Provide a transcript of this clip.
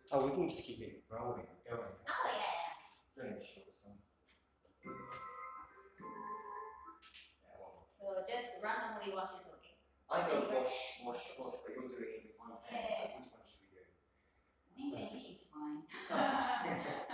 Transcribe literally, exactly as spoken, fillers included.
Oh, we can just keep it rolling, going. Oh yeah. It's only a short song. Yeah, well, So just randomly wash is okay. I go wash, wash, wash, but you're doing it in one hand, so which one should we do? I think it's fine.